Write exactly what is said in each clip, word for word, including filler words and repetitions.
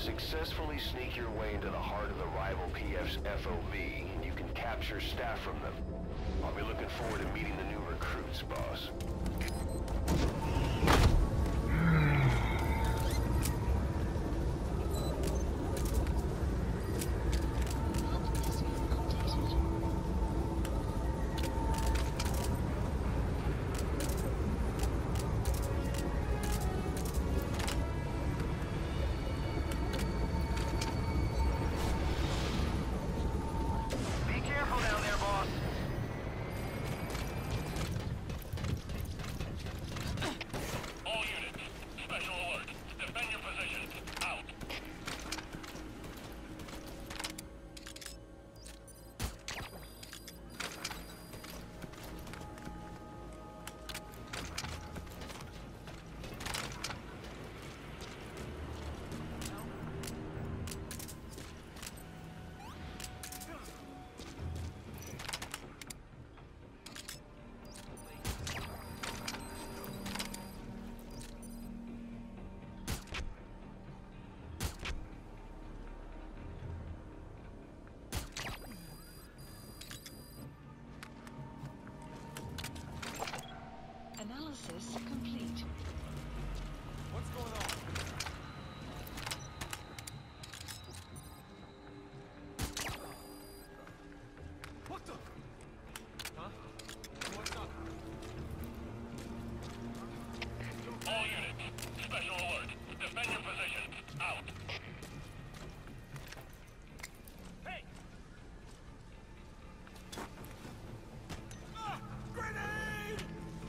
Successfully sneak your way into the heart of the rival P F's F O V, and you can capture staff from them. I'll be looking forward to meeting the new recruits, boss. Analysis complete. What's going on? What the? Huh? What's up? All units, special alert. Defend your positions. Out. Hey! Ah! Grenade!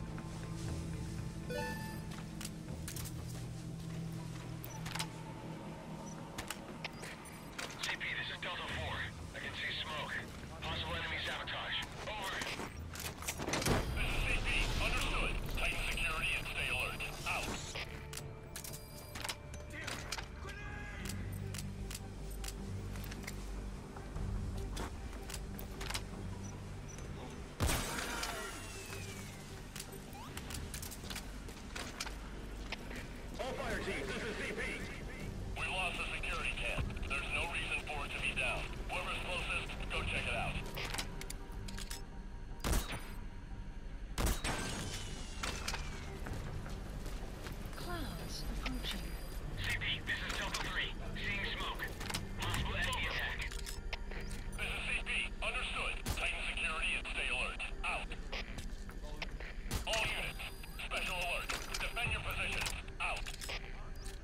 C P, this is Delta four. I can see smoke. Possible enemy sabotage. Over. This is C P. Understood. Tighten security and stay alert. Out. All fire teams, this is C P. We lost the security camp. There's no reason for it to be down. Whoever's closest, go check it out. Clouds approaching. C P, this is Delta three. Seeing smoke. Possible enemy attack. This is C P. Understood. Tighten security and stay alert. Out. All units, special alert. Defend your positions. Out.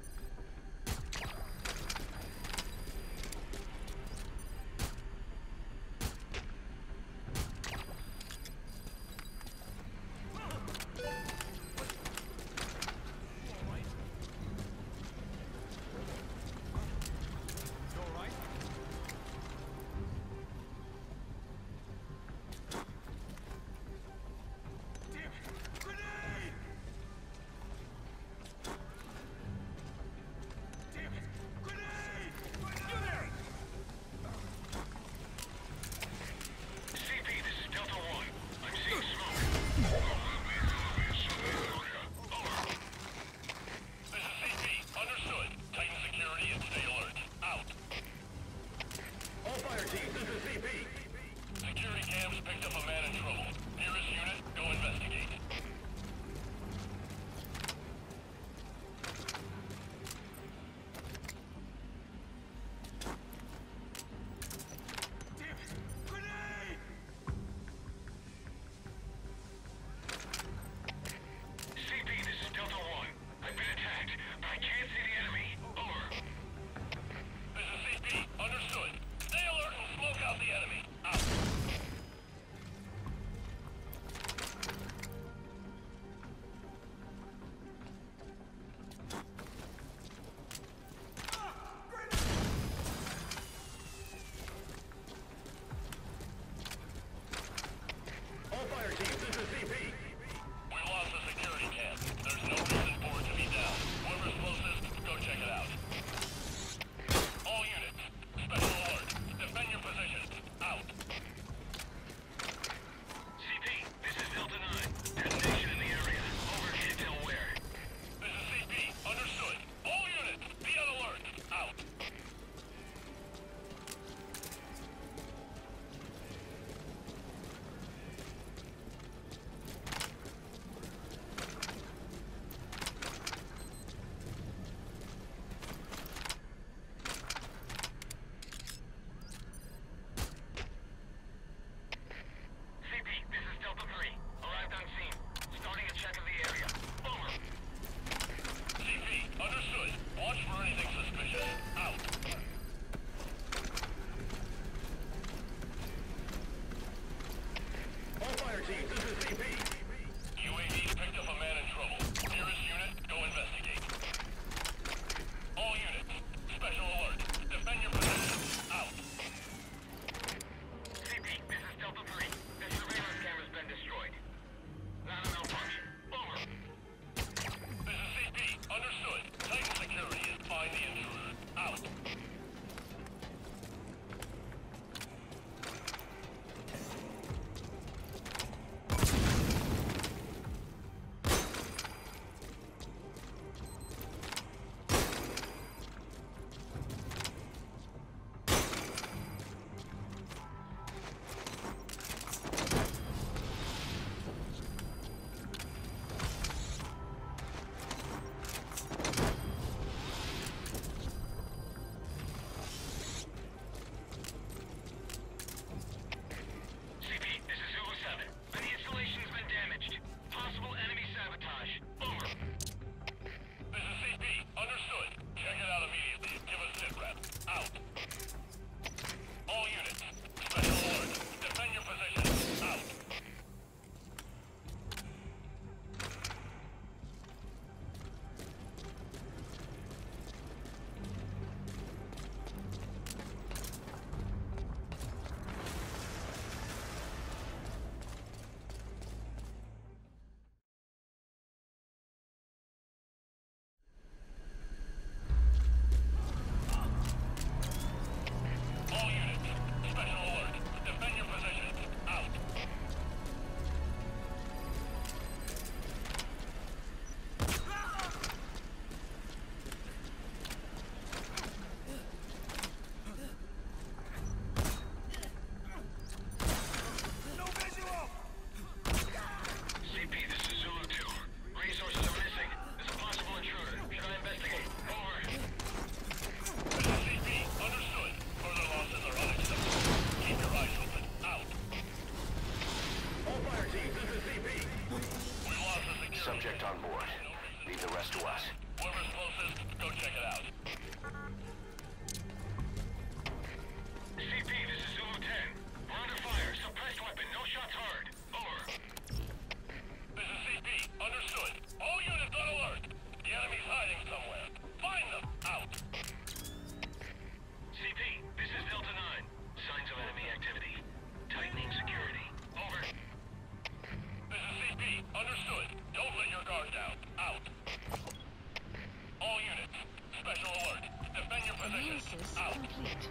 complete.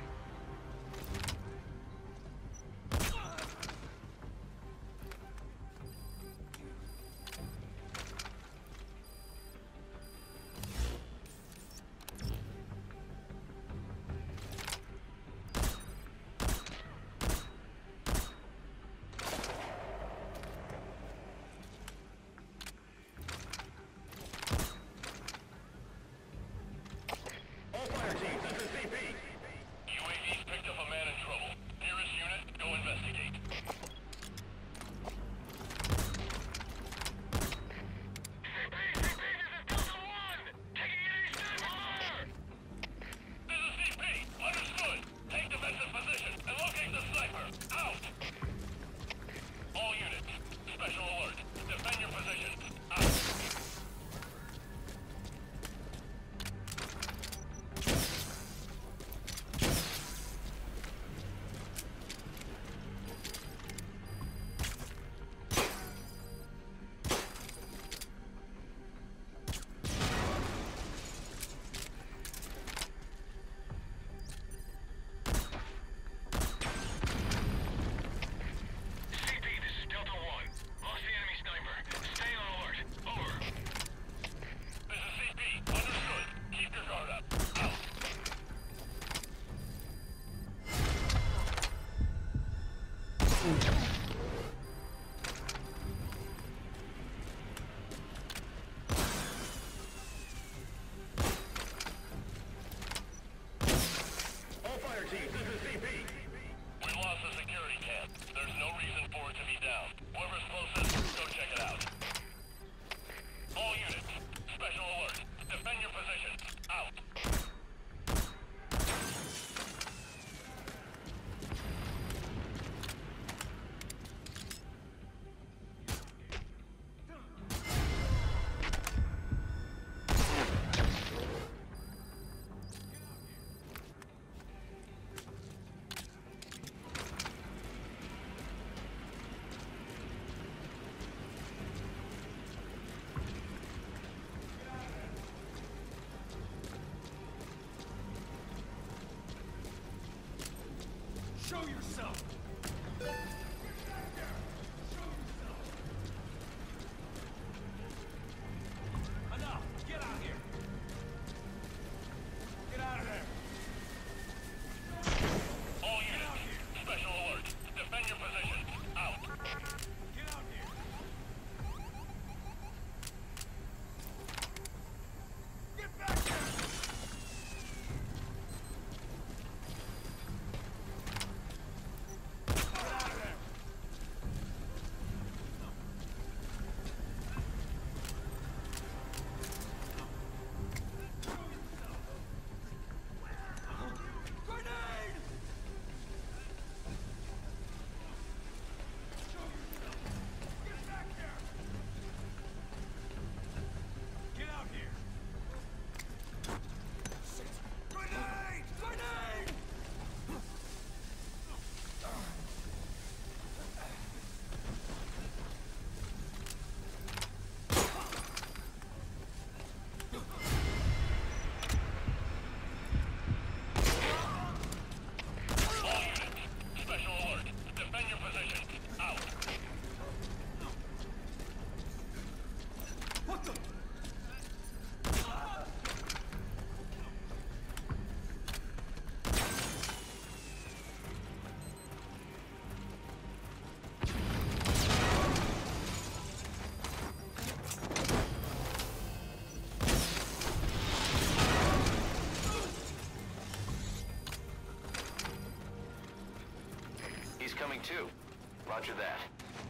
All fire teams, this is C P. U A V's picked up a man in trouble. Nearest unit, go investigate. C P, C P, this is Delta One! Taking it east fire! This is C P, understood. Take defensive position and locate the sniper. Out! All units, special alert. Defend your positions. Out! C P, this is Delta One. Lost the enemy sniper. Stay on alert. Over. This is C P. Understood. Keep your guard up. Out. All fire teams, this is C P. We lost the security camp. There's no reason for it to be down. Whoever's closest, go check it out. All units, special alert. Defend your positions. Out. Show yourself! Enough! Get out here! Get out of there! All units, special alert. Defend your positions. Out. Get out here! Get back here! Get out of there! Grenade! Get back here! Get out here! Shit! Grenade! Grenade! All units, special alert. Defend your positions. Out. What the? He's coming too. Roger that.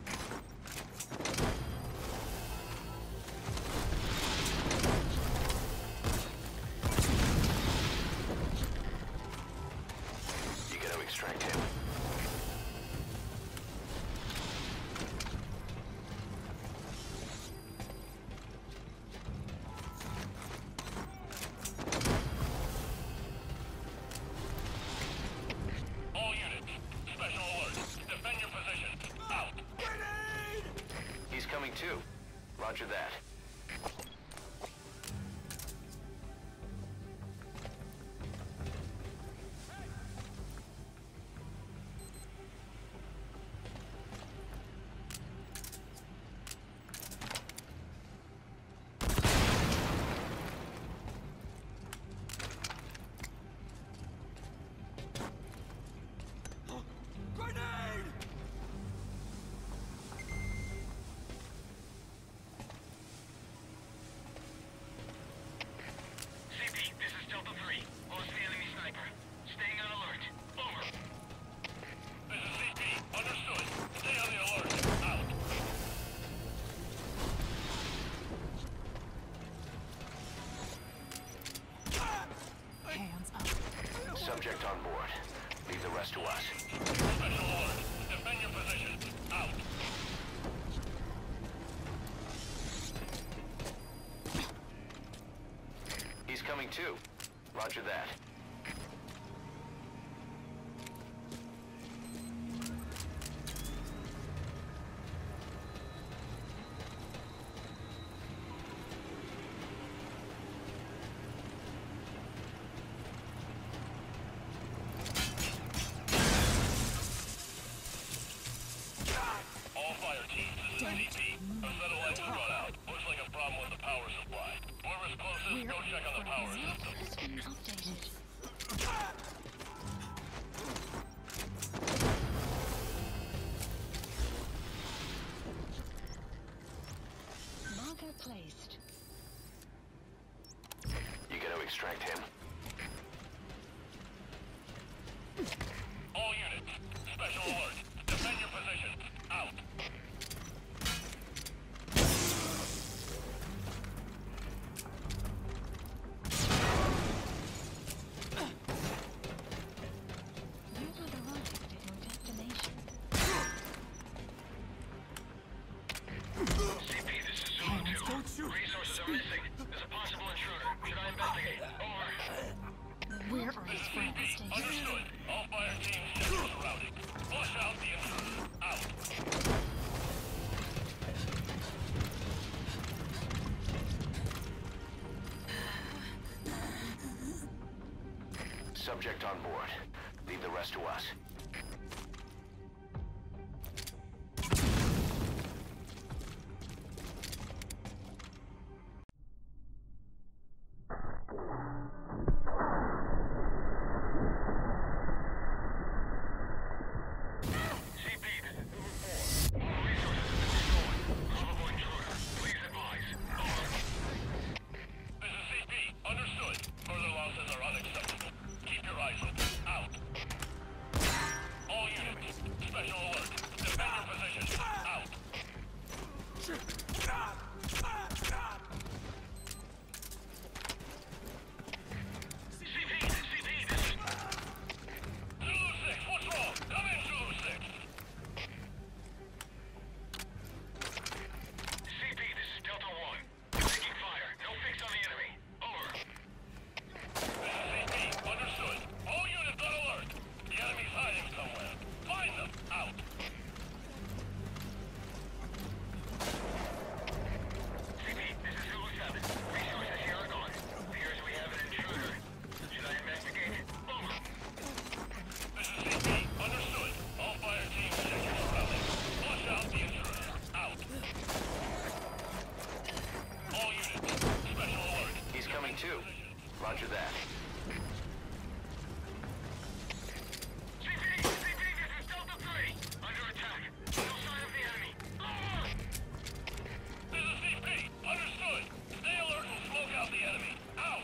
You gotta extract him. All units, special alert. Defend your positions. Out. Grenade! He's coming too. Roger that. on board. Leave the rest to us. Special alert. Defend your position. Out. He's coming too. Roger that. All fire teams, this is C P. Our satellites have gone out. Looks like a problem with the power supply. Whoever's closest, go check on the power system. Has been updated. Marker placed. You gonna extract him? All units, special alert. Defend your positions. Out. You have arrived at your destination. C P, this is Zulu two. Don't shoot. Resources are missing. There's a possible intruder. Should I investigate? Over. Where are his friends C P, stationed? understood. All fire teams check your surroundings. Flush out the intruder. Out. Subject on board. Leave the rest to us. C P, this is Zulu four. All resources have been destroyed. Probable intruder. Please advise. Over. This is C P. Understood. Further losses are unacceptable. Keep your eyes open. Out. All units. Special alert. Defend your position. Out. C P, C P, this is... Zulu six, what's wrong? Come in, Zulu six. C P, this is Delta one. Taking fire. No fix on the enemy. Over. This is C P. Understood. All units on alert. The enemy's hiding somewhere. Find them. Out. C P, this is Zulu seven. Resources here are gone. Appears we have an intruder. Should I investigate? Over. This is C P. Understood. All fire teams check your surroundings. Flush out the intruder. Out. All units. Special alert. He's coming too. Roger that. C P! C P! This is Delta three! Under attack. No sign of the enemy. Over! This is C P. Understood. Stay alert and smoke out the enemy. Out!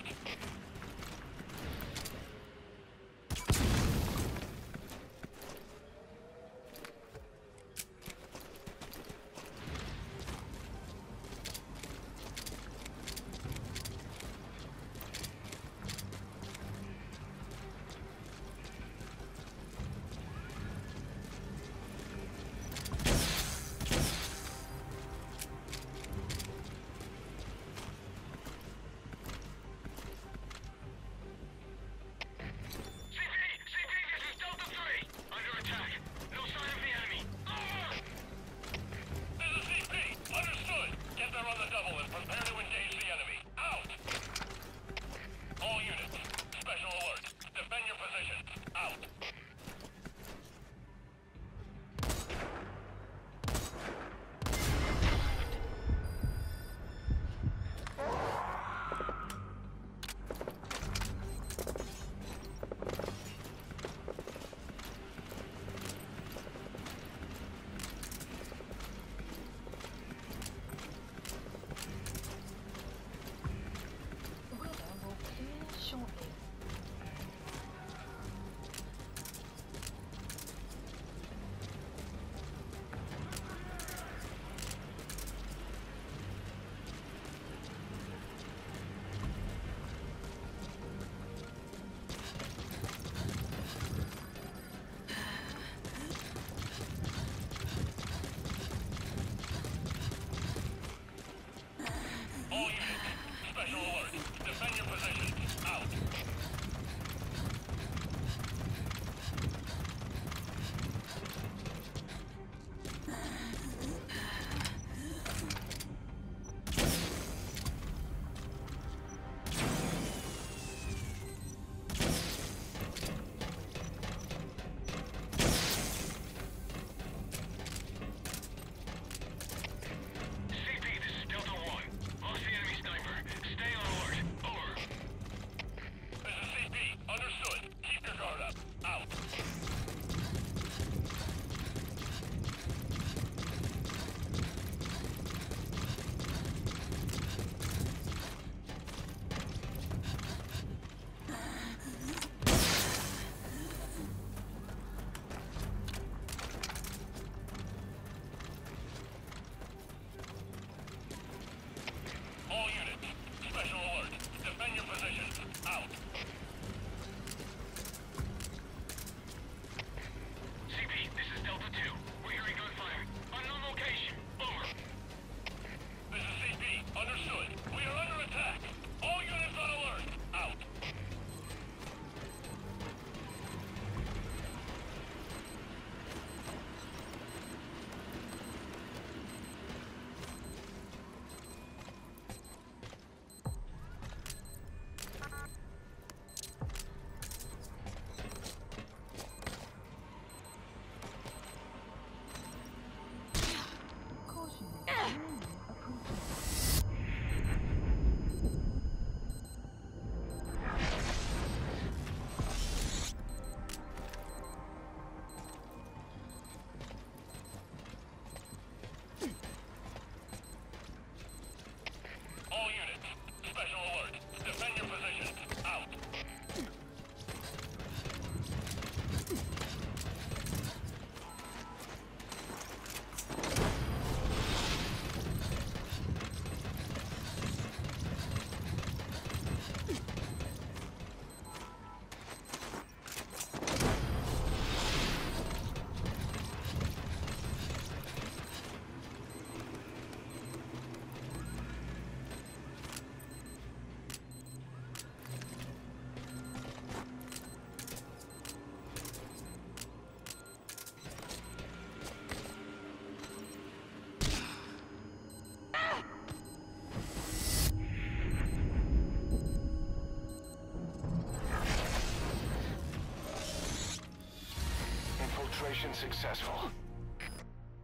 Mission successful.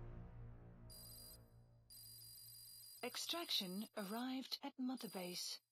Extraction arrived at Mother Base.